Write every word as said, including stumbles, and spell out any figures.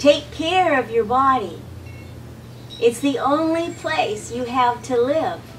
Take care of your body. It's the only place you have to live.